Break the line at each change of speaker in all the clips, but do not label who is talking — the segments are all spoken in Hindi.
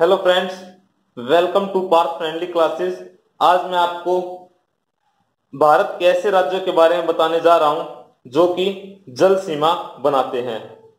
Hello friends, welcome to Parth friendly classes. आज मैं आपको भारत के ऐसे राज्यों के बारे में बताने जा रहा हूं जो कि जल सीमा बनाते हैं।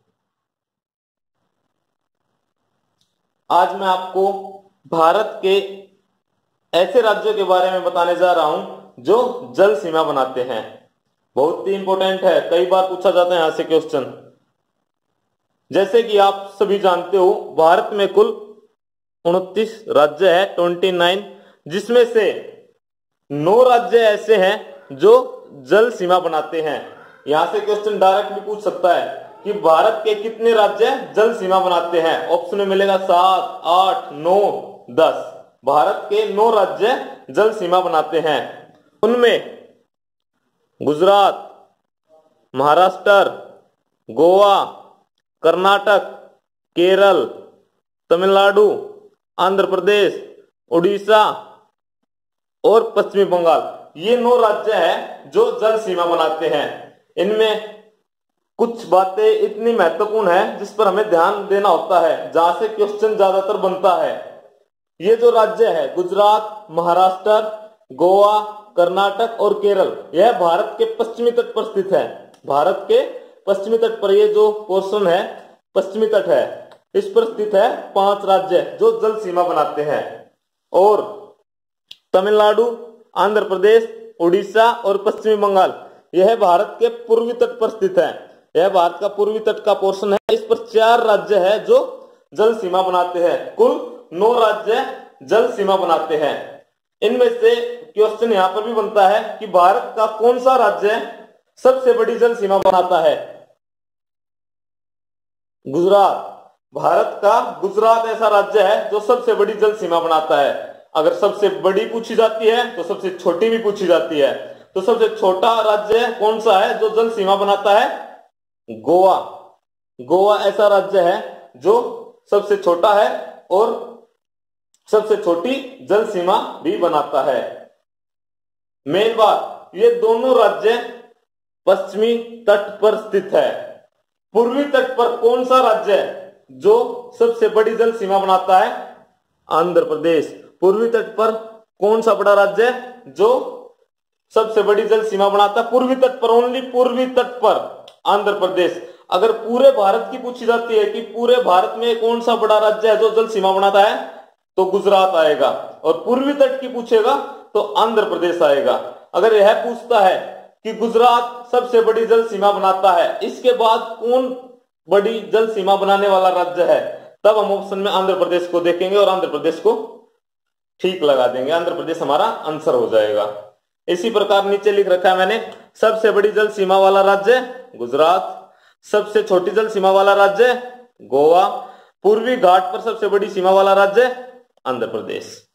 आज मैं आपको भारत के ऐसे राज्यों के बारे में बताने जा रहा हूं जो जल सीमा बनाते हैं। बहुत ही इंपॉर्टेंट है, कई बार पूछा जाता है यहां से क्वेश्चन। जैसे कि आप सभी जानते हो, भारत में कुल 29 राज्य है, 29, जिसमें से 9 राज्य ऐसे हैं जो जल सीमा बनाते हैं। यहां से क्वेश्चन डायरेक्ट भी पूछ सकता है कि भारत के कितने राज्य जल सीमा बनाते हैं। ऑप्शन में मिलेगा 7, 8, 9, 10। भारत के 9 राज्य जल सीमा बनाते हैं। उनमें गुजरात, महाराष्ट्र, गोवा, कर्नाटक, केरल, तमिलनाडु, आंध्र प्रदेश, उड़ीसा और पश्चिमी बंगाल, ये 9 राज्य हैं जो जल सीमा बनाते हैं। इनमें कुछ बातें इतनी महत्वपूर्ण हैं जिस पर हमें ध्यान देना होता है, जहां से क्वेश्चन ज्यादातर बनता है। ये जो राज्य है गुजरात, महाराष्ट्र, गोवा, कर्नाटक और केरल, यह भारत के पश्चिमी तट पर स्थित है। भारत के पश्चिमी तट पर ये जो पोर्शन है पश्चिमी तट है, इस पर स्थित है 5 राज्य जो जल सीमा बनाते हैं। और तमिलनाडु, आंध्र प्रदेश, उड़ीसा और पश्चिमी बंगाल, यह भारत के पूर्वी तट पर स्थित है। यह भारत का पूर्वी तट का पोर्शन है। इस पर 4 राज्य है जो जल सीमा बनाते हैं। कुल 9 राज्य जल सीमा बनाते हैं। इनमें से क्वेश्चन यहां पर भी बनता है कि भारत का कौन सा राज्य सबसे बड़ी जल सीमा बनाता है। गुजरात, भारत का गुजरात ऐसा राज्य है जो सबसे बड़ी जल सीमा बनाता है। अगर सबसे बड़ी पूछी जाती है तो सबसे छोटी भी पूछी जाती है। तो सबसे छोटा राज्य कौन सा है जो जल सीमा बनाता है? गोवा। गोवा ऐसा राज्य है जो सबसे छोटा है और सबसे छोटी जल सीमा भी बनाता है। मेन बात, ये दोनों राज्य पश्चिमी तट पर स्थित है। पूर्वी तट पर कौन सा राज्य है जो सबसे बड़ी जल सीमा बनाता है? आंध्र प्रदेश। पूर्वी तट पर कौन सा बड़ा राज्य है जो सबसे बड़ी जल सीमा बनाता है? पूर्वी तट पर, ओनली पूर्वी तट पर आंध्र प्रदेश। अगर पूरे भारत की पूछी जाती है कि पूरे भारत में कौन सा बड़ा राज्य है जो जल सीमा बनाता है, तो गुजरात आएगा। और पूर्वी तट की पूछेगा तो आंध्र प्रदेश आएगा। अगर यह पूछता है कि गुजरात सबसे बड़ी जल सीमा बनाता है, इसके बाद कौन बड़ी जल सीमा बनाने वाला राज्य है, तब हम ऑप्शन में आंध्र प्रदेश को देखेंगे और आंध्र प्रदेश को ठीक लगा देंगे। आंध्र प्रदेश हमारा आंसर हो जाएगा। इसी प्रकार नीचे लिख रखा है मैंने, सबसे बड़ी जल सीमा वाला राज्य गुजरात, सबसे छोटी जल सीमा वाला राज्य गोवा, पूर्वी घाट पर सबसे बड़ी सीमा वाला राज्य आंध्र प्रदेश।